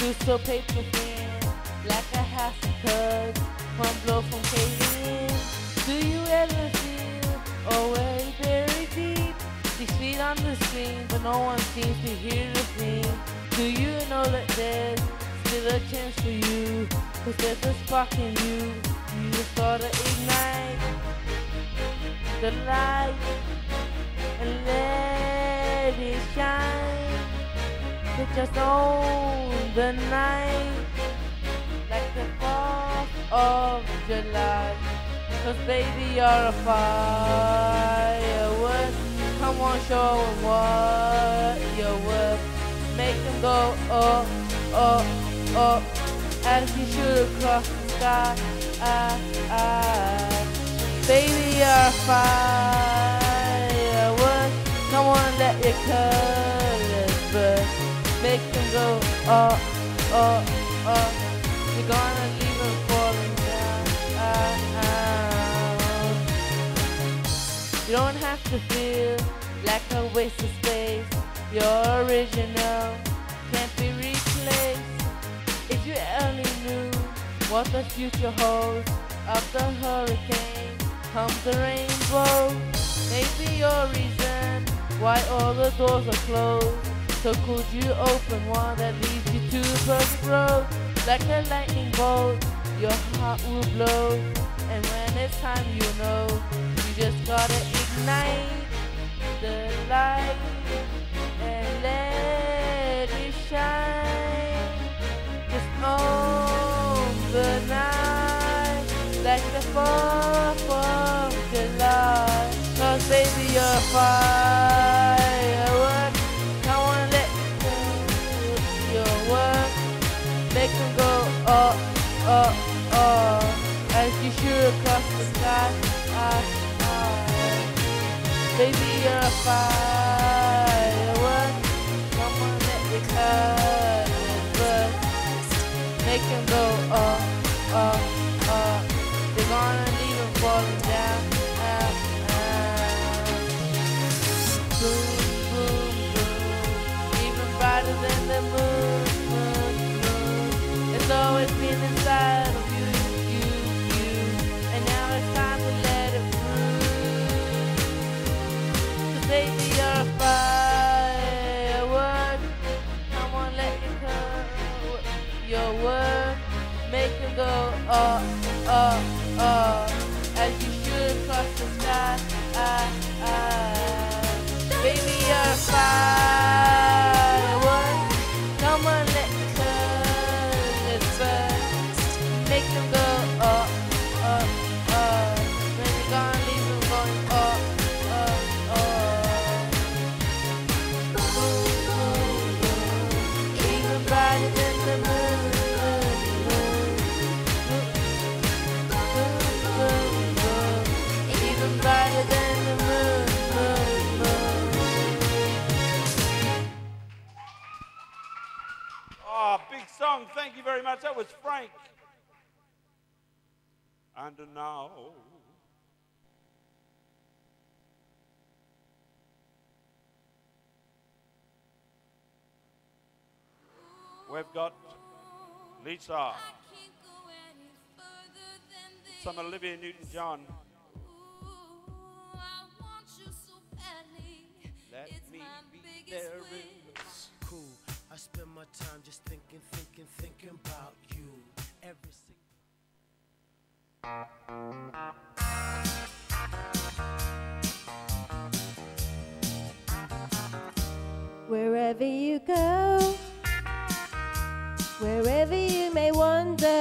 You so paper thin, like a house of cards, one blow from caving in. Do you ever feel always very deep, 6 feet on the screen, but no one seems to hear the theme? Do you know that there's still a chance for you, 'cause there's a spark in you? You just gotta ignite the light and let it shine. But just own the night like the 4th of July. 'Cause baby, you're a firework. Come on, show 'em what you're worth. Make them go up, up, up, as you should across the sky. Baby, you're a firework. Come on, let your colors burst. Make them go up, up, up. You're gonna leave them falling down. You don't have to feel like a waste of space. You're original, can't be replaced. If you only knew what the future holds, after hurricane comes the rainbow. Maybe your reason why all the doors are closed. So could you open one that leads you to the perfect road? Like a lightning bolt, your heart will blow. And when it's time, you know, you just gotta ignite the light and let it shine. Just own the night like the 4th of July. 'Cause baby, you're a firework. Come on, let do your work. Make them go up, up, up, as you shoot across the sky. Baby, you're a firework. Come on, let your colors burst. Make them go up, up, up. They're gonna leave them falling down. Boom, boom, boom. Even brighter than the moon, moon, moon. It's always been inside of you, you, you. And now it's time to let it through. 'Cause baby, you're a firework. Come on, let me come. Your work, make them go up, up, up, as you shoot across the sky. Baby, you're a firework. Come on, let me colors burst. Make them go up, up, up. When you're gonna leave them going up, up, up. Boom, boom, boom. Even brighter than the moon, moon, moon. Boom, boom, boom. Even brighter than the moon, moon, moon. Oh, big song. Thank you very much. That was Frank. And now, we've got Lisa. Some Olivia Newton-John. Let me be there in Cool. I spend my time just thinking about you. Every single Wherever you go, wherever you may wander,